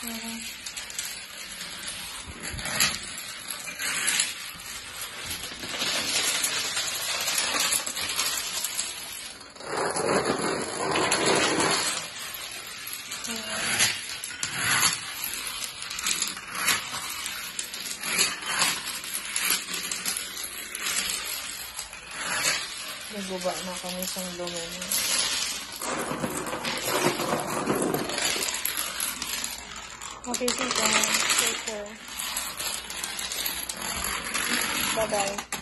Naguba na kami sa lumen. Okay, tita. Take care. Bye-bye.